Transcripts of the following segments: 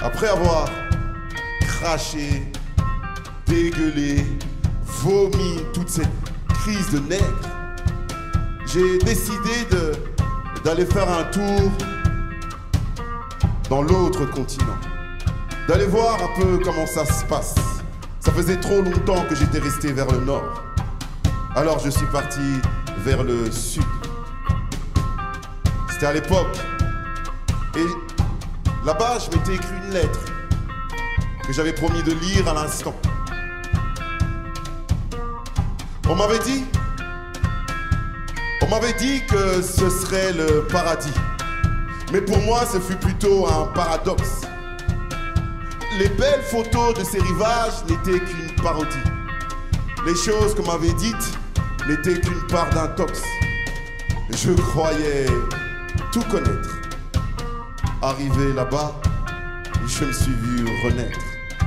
Après avoir craché, dégueulé, vomi toute cette crise de nègre, j'ai décidé d'aller faire un tour dans l'autre continent, d'aller voir un peu comment ça se passe. Ça faisait trop longtemps que j'étais resté vers le nord. Alors je suis parti vers le sud. C'était à l'époque. Et là-bas, je m'étais écrit une lettre que j'avais promis de lire à l'instant. On m'avait dit que ce serait le paradis. Mais pour moi, ce fut plutôt un paradoxe. Les belles photos de ces rivages n'étaient qu'une parodie. Les choses qu'on m'avait dites n'étaient qu'une part d'intox. Je croyais tout connaître. Arrivé là-bas, je me suis vu renaître.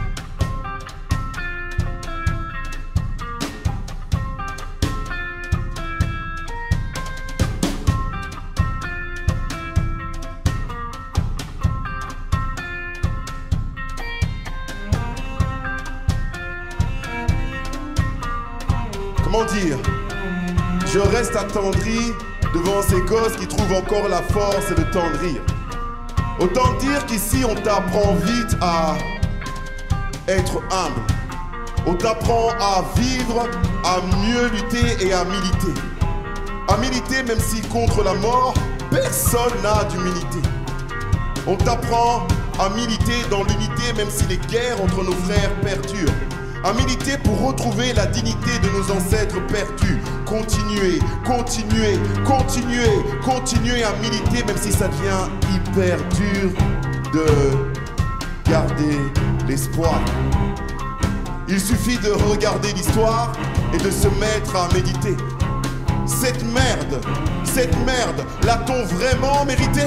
Comment dire? Je reste attendri devant ces gosses qui trouvent encore la force et le temps de rire. Autant dire qu'ici on t'apprend vite à être humble. On t'apprend à vivre, à mieux lutter et à militer. À militer même si contre la mort, personne n'a d'humilité. On t'apprend à militer dans l'unité même si les guerres entre nos frères perdurent. À militer pour retrouver la dignité de nos ancêtres perdus. Continuer, continuer, continuer, continuer à militer même si ça devient hyper dur de garder l'espoir. Il suffit de regarder l'histoire et de se mettre à méditer. Cette merde, l'a-t-on vraiment mérité?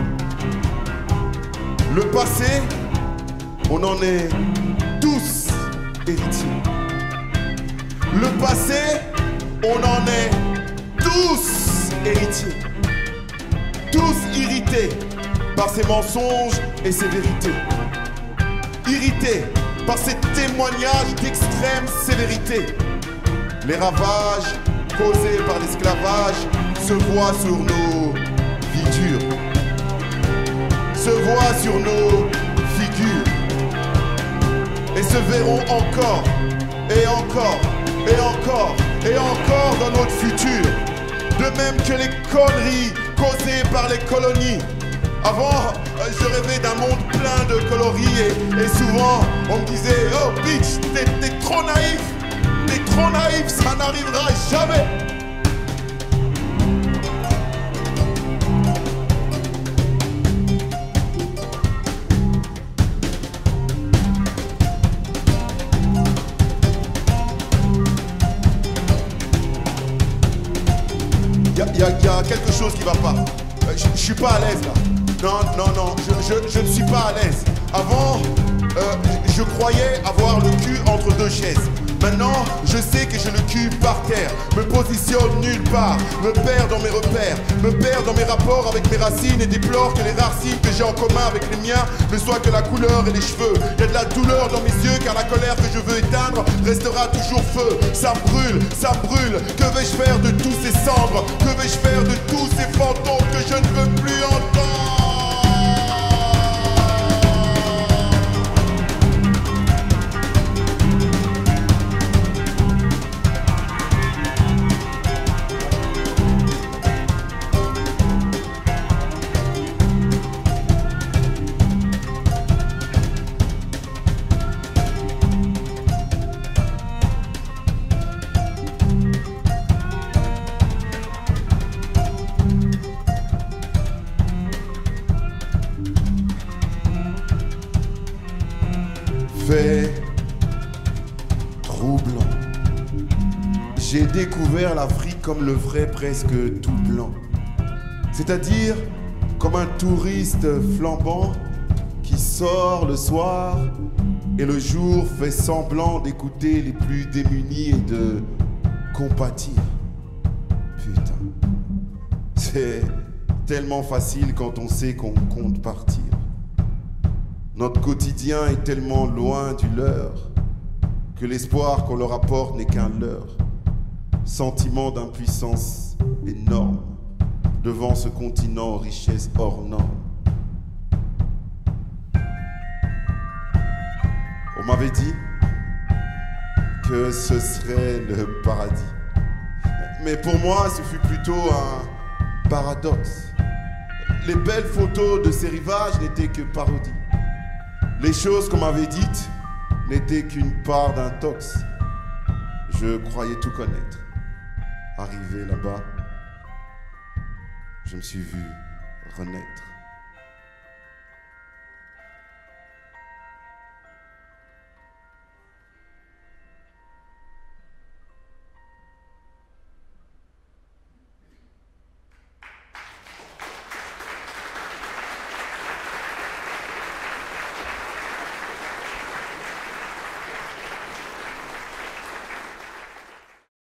Le passé, on en est tous héritiers. Le passé, on en est tous héritiers. Tous irrités par ces mensonges et ces vérités. Irrités par ces témoignages d'extrême sévérité. Les ravages causés par l'esclavage se voient sur nos figures. Se voient sur nos figures. Et se verront encore, et encore, et encore, et encore dans notre futur. De même que les conneries causées par les colonies. Avant, je rêvais d'un monde plein de coloris et souvent, on me disait « Oh bitch, t'es trop naïf, ça n'arrivera jamais !» Il y a quelque chose qui va pas. Je suis pas à l'aise là. Non, je ne suis pas à l'aise. Avant, je croyais avoir le cul entre deux chaises. Maintenant, je sais que j'ai le cul par terre. Me positionne nulle part. Me perds dans mes repères. Me perds dans mes rapports avec mes racines et déplore que les racines que j'ai en commun avec les miens ne soient que la couleur et les cheveux. Il y a de la douleur dans mes yeux car la colère que je veux éteindre restera toujours feu. Ça me brûle, ça me brûle. Que vais-je faire de tous ces cendres? Que vais-je faire de tous ces fantômes que je ne veux plus entendre? Fait troublant. J'ai découvert l'Afrique comme le vrai presque tout blanc. C'est-à-dire comme un touriste flambant qui sort le soir et le jour fait semblant d'écouter les plus démunis et de compatir. Putain, c'est tellement facile quand on sait qu'on compte partir. Notre quotidien est tellement loin du leur que l'espoir qu'on leur apporte n'est qu'un leurre. Sentiment d'impuissance énorme devant ce continent aux richesses hors normes. On m'avait dit que ce serait le paradis. Mais pour moi, ce fut plutôt un paradoxe. Les belles photos de ces rivages n'étaient que parodies. Les choses qu'on m'avait dites n'étaient qu'une part d'un tox. Je croyais tout connaître. Arrivé là-bas, je me suis vu renaître.